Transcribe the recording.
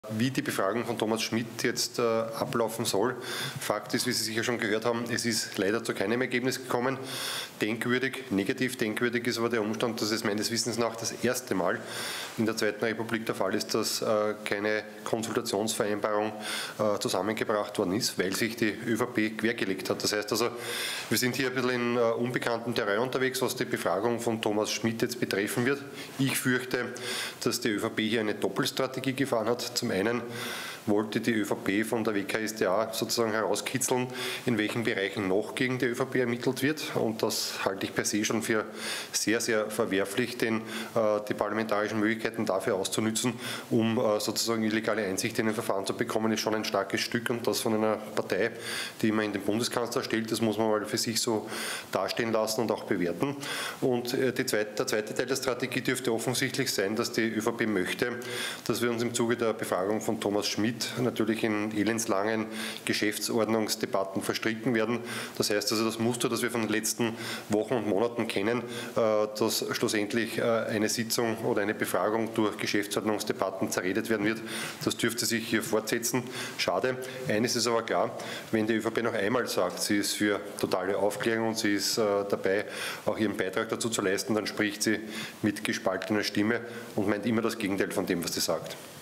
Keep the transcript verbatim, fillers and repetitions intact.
Wie die Befragung von Thomas Schmidt jetzt äh, ablaufen soll. Fakt ist, wie Sie sicher schon gehört haben, es ist leider zu keinem Ergebnis gekommen. Denkwürdig, negativ denkwürdig ist aber der Umstand, dass es meines Wissens nach das erste Mal in der Zweiten Republik der Fall ist, dass äh, keine Konsultationsvereinbarung äh, zusammengebracht worden ist, weil sich die ÖVP quergelegt hat. Das heißt also, wir sind hier ein bisschen in äh, unbekanntem Terrain unterwegs, was die Befragung von Thomas Schmidt jetzt betreffen wird. Ich fürchte, dass die ÖVP hier eine Doppelstrategie gefahren hat. Zum einen wollte die ÖVP von der W K S t A sozusagen herauskitzeln, in welchen Bereichen noch gegen die ÖVP ermittelt wird. Und das halte ich per se schon für sehr, sehr verwerflich, denn äh, die parlamentarischen Möglichkeiten dafür auszunützen, um äh, sozusagen illegale Einsicht in ein Verfahren zu bekommen, ist schon ein starkes Stück. Und das von einer Partei, die immer in den Bundeskanzler stellt, das muss man mal für sich so dastehen lassen und auch bewerten. Und äh, die zweite, der zweite Teil der Strategie dürfte offensichtlich sein, dass die ÖVP möchte, dass wir uns im Zuge der Befragung von Thomas Schmidt natürlich in elendslangen Geschäftsordnungsdebatten verstricken werden. Das heißt also, das Muster, das wir von den letzten Wochen und Monaten kennen, dass schlussendlich eine Sitzung oder eine Befragung durch Geschäftsordnungsdebatten zerredet werden wird, das dürfte sich hier fortsetzen. Schade. Eines ist aber klar, wenn die ÖVP noch einmal sagt, sie ist für totale Aufklärung und sie ist dabei, auch ihren Beitrag dazu zu leisten, dann spricht sie mit gespaltener Stimme und meint immer das Gegenteil von dem, was sie sagt.